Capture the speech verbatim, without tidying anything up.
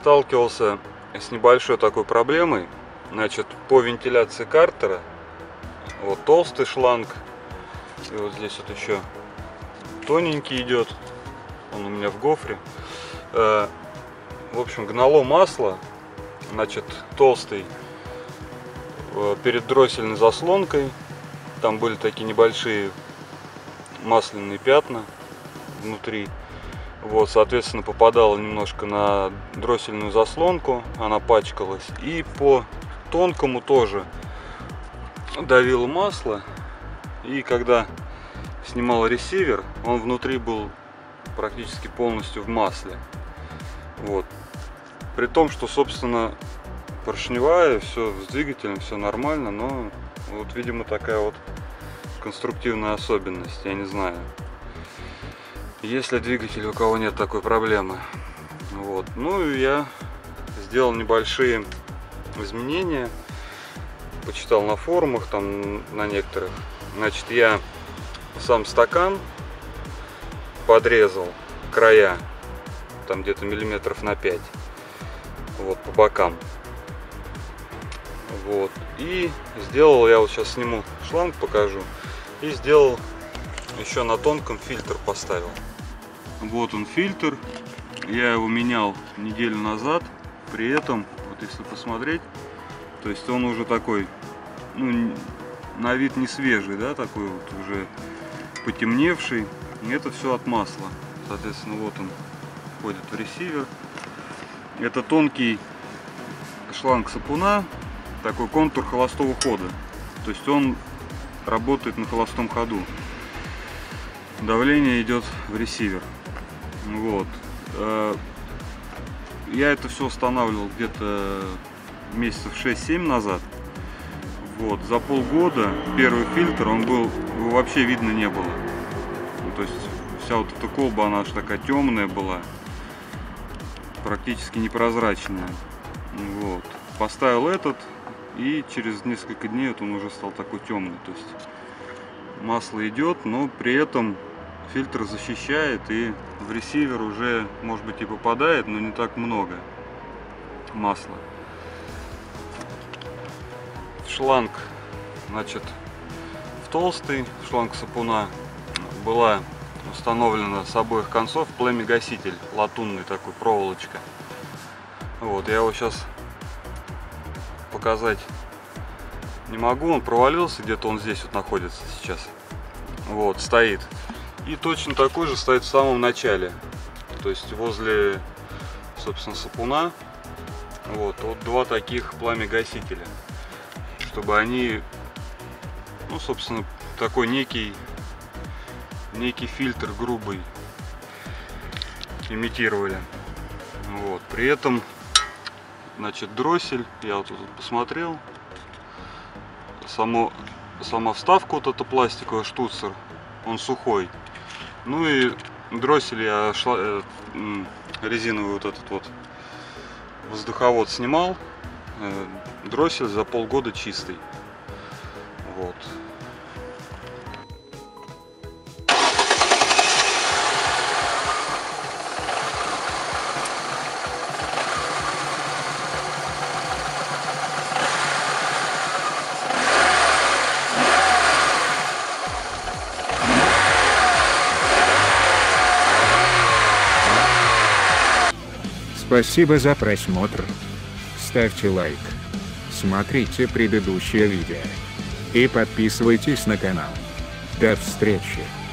сталкивался с небольшой такой проблемой. Значит, по вентиляции картера вот толстый шланг, и вот здесь вот еще тоненький идет, он у меня в гофре. В общем, гнало масло, значит, толстый перед дроссельной заслонкой. Там были такие небольшие масляные пятна внутри. Вот, соответственно, попадало немножко на дроссельную заслонку, она пачкалась. И по тонкому тоже давило масло. И когда снимал ресивер, он внутри был практически полностью в масле. Вот. При том, что, собственно, поршневая, все с двигателем, все нормально, но вот, видимо, такая вот конструктивная особенность, я не знаю. Если двигатель, у кого нет такой проблемы. Вот. Ну и я сделал небольшие изменения, почитал на форумах, там на некоторых. Значит, я сам стакан подрезал края, там где-то миллиметров на пять, вот по бокам. Вот. И сделал, я вот сейчас сниму шланг, покажу, и сделал еще на тонком фильтр поставил. Вот он фильтр, я его менял неделю назад. При этом, вот если посмотреть, то есть он уже такой, ну, на вид не свежий, да, такой вот уже потемневший. И это все от масла. Соответственно, вот он входит в ресивер. Это тонкий шланг сапуна, такой контур холостого хода. То есть он работает на холостом ходу. Давление идет в ресивер. Вот. Я это все устанавливал где-то месяцев шесть-семь назад. Вот. За полгода первый фильтр, он был, его вообще видно не было. Ну, то есть вся вот эта колба, она аж такая темная была, практически непрозрачная. Вот. Поставил этот, и через несколько дней вот он уже стал такой темный. То есть масло идет, но при этом фильтр защищает, и в ресивер уже, может быть, и попадает, но не так много масла. Шланг, значит, в толстый, шланг сапуна, была установлена с обоих концов пламя-гаситель, латунный такой, проволочка. Вот, я его сейчас показать не могу, он провалился, где-то он здесь вот находится сейчас. Вот, стоит. И точно такой же стоит в самом начале, то есть возле, собственно, сапуна. Вот, вот два таких пламя-гасителя, чтобы они, ну, собственно, такой некий некий фильтр грубый имитировали. Вот, при этом, значит, дроссель, я вот тут посмотрел, само, сама вставка, вот эта пластиковая штуцер, он сухой. Ну и дроссель я шла, э, резиновый вот этот вот воздуховод снимал. Э, дроссель за полгода чистый. Вот. Спасибо за просмотр. Ставьте лайк, смотрите предыдущее видео и подписывайтесь на канал. До встречи!